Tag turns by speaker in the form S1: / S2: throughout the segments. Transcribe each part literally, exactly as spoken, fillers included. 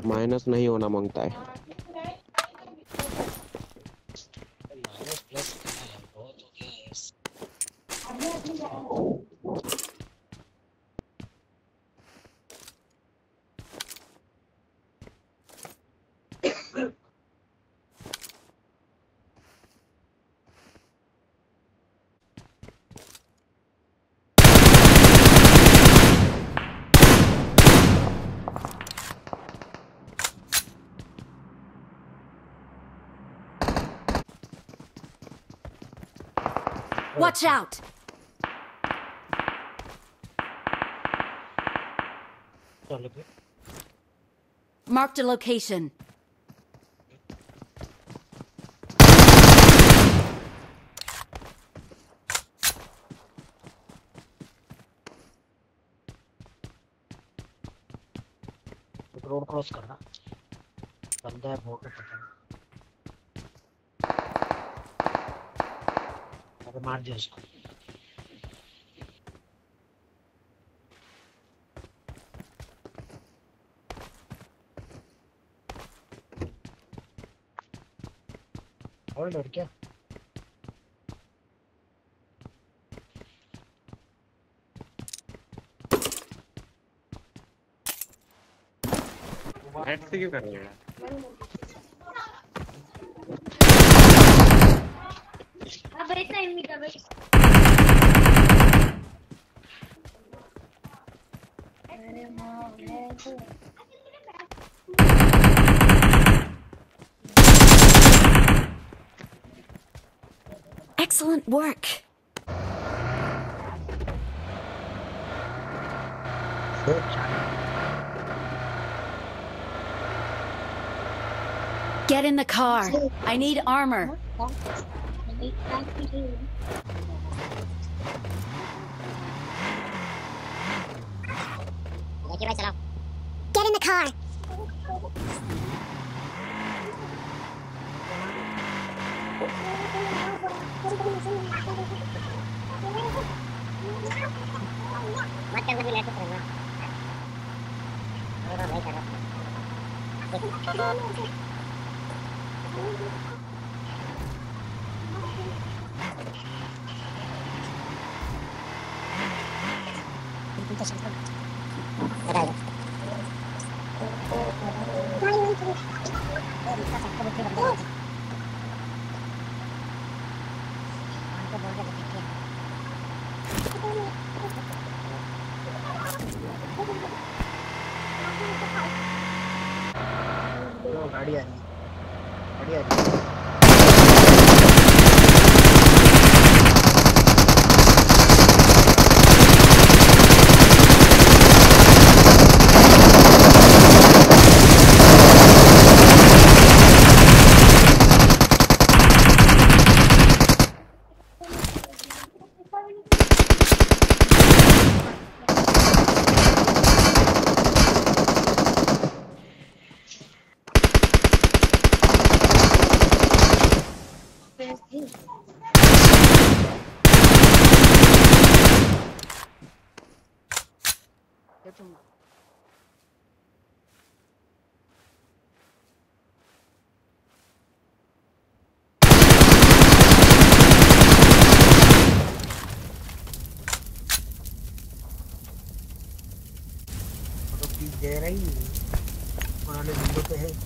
S1: Minus नहीं होना मांगता है।
S2: माइनस प्लस करना है, बहुत हो गया है।
S3: Watch out!
S2: चलो फिर
S3: Marked a location.
S2: Road cross करना, बंदा है बहुत पता नहीं। अरे मार दिया उसको। और डर क्या?
S1: हेड से क्यों कर रहे हैं?
S4: अब बैठ टाइम नहीं कर बैठ। अरे माँ है तो
S3: Excellent work. Get in the car. I need armor.
S4: Get in the car. मत करना भी लेट करना। अरे भाई करो।
S2: गाड़ी आ रही है, गाड़ी आ रही है। दे रही पुराने विंडो पे है।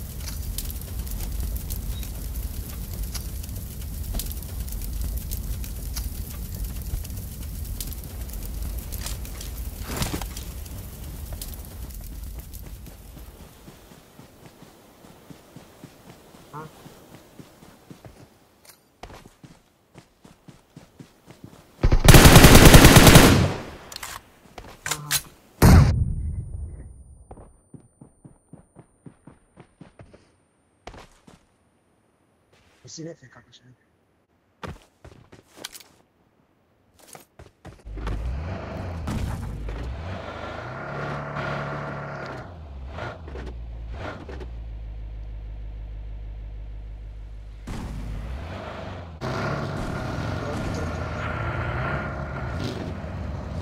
S2: हाँ इसी ने फेंका कुछ नहीं।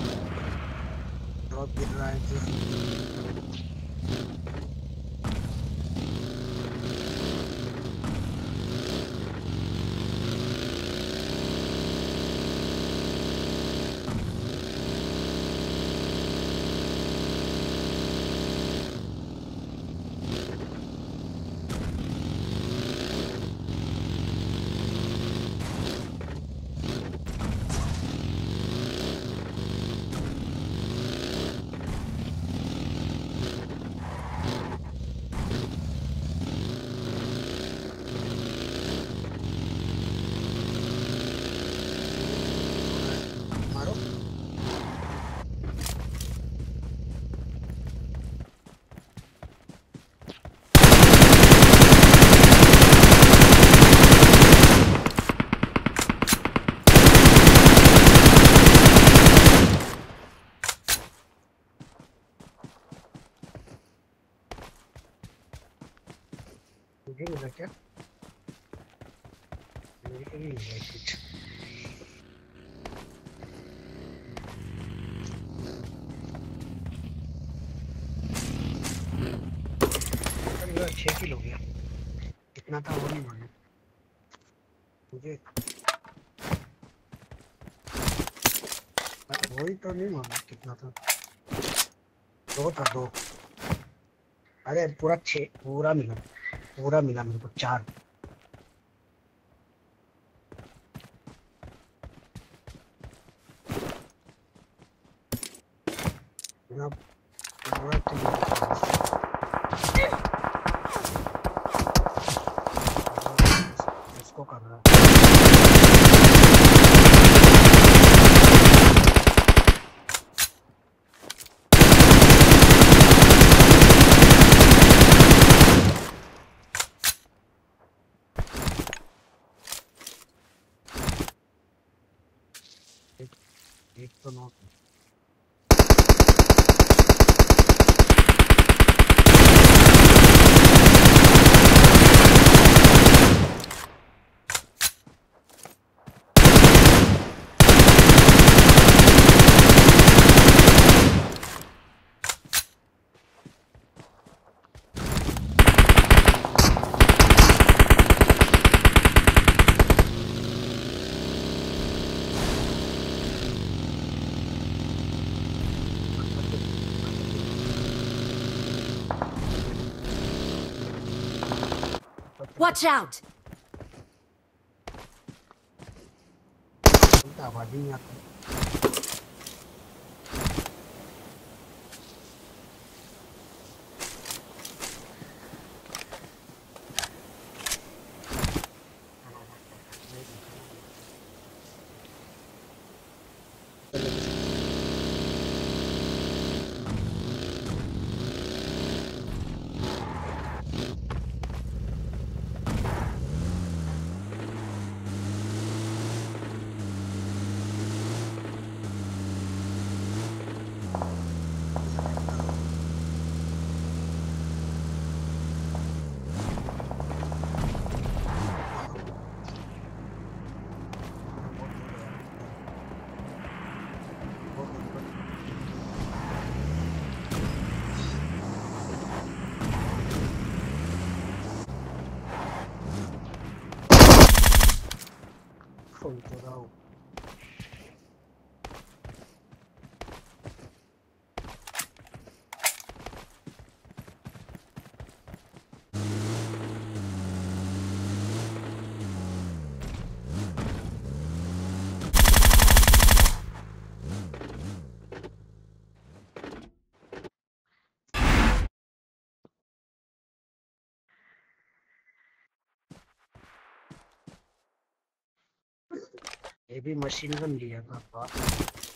S2: गिर रहा है मुझे मिला क्या? मेरे को नहीं मिला कुछ। मेरा छह किलो हो गया। कितना था वो नहीं मालूम मुझे। वही तो नहीं मालूम कितना था। दो था दो। अरे पूरा छः पूरा मिला। पूरा मिला मेरे को चार। मेरा पूरा तो इसको कर रहा है। एक, एक तो नौ
S3: Watch out!
S2: आवाज ही नहीं आती। फोन तो रहा हूँ। ये भी मशीन गन लिया था।